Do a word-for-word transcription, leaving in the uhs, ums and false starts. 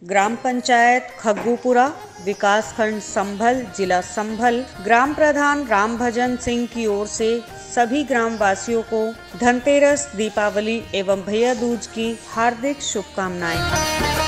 ग्राम पंचायत खग्गूपुरा, विकासखंड संभल, जिला संभल, ग्राम प्रधान रामभजन सिंह की ओर से सभी ग्राम वासियों को धनतेरस, दीपावली एवं भैया दूज की हार्दिक शुभकामनाएं।